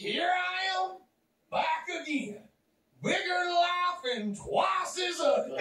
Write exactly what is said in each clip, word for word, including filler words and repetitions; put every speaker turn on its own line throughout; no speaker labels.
Here I am, back again. Bigger than life and twice as ugly.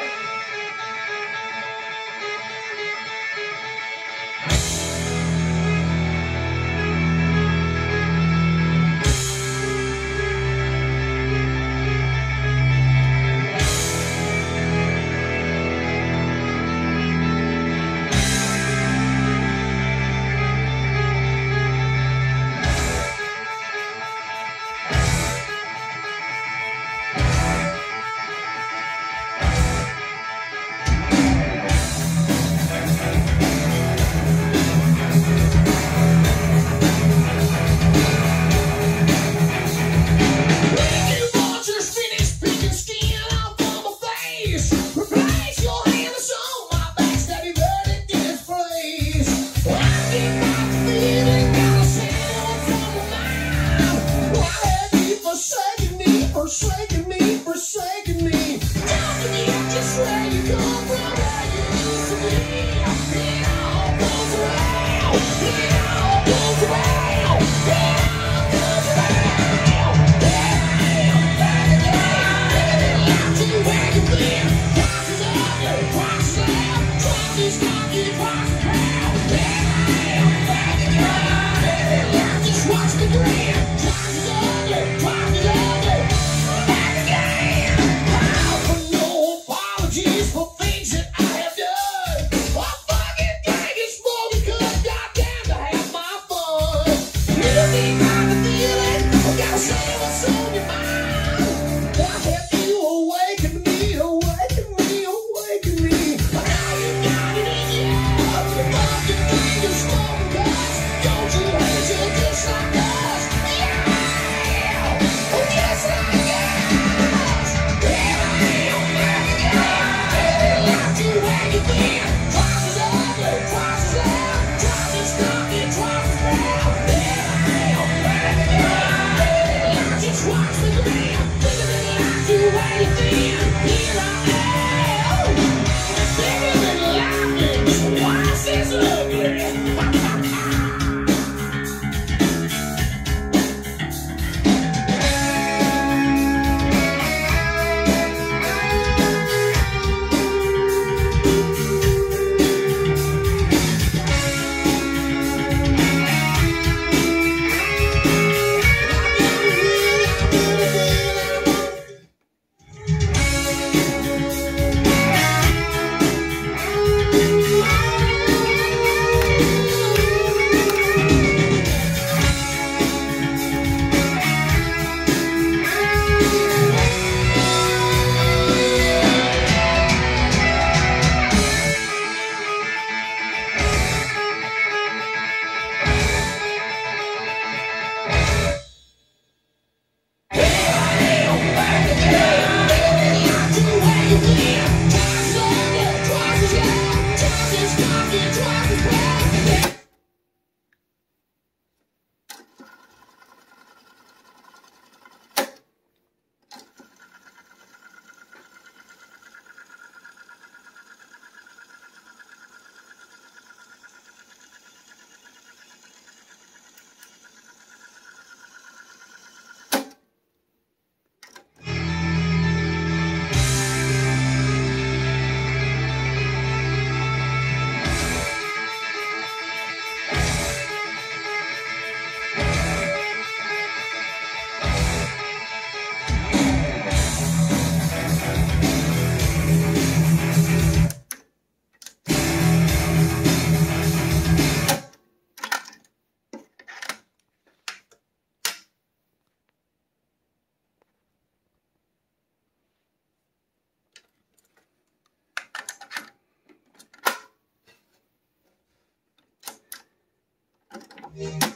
Forsaking me, forsaking me. Don't forget just where you come from, where you used to be. It all goes around, it all goes around, it all goes around. Yeah, back again, living life to where you've been. Twice as ugly, twice as loud, twice as cocky, twice as proud. Yeah, back again, living life, just watch me grin. Twice as ugly, twice as ugly. For things that I have done, I fucking think it's more because goddamn to have my fun. You need not the feeling, I gotta say what's on your mind. I have you awaken me, awaken me, awaken me. I know you got it in you, you fucking think you're smoking guts. Don't you hate you just like us? Yeah, oh just like us. Yeah.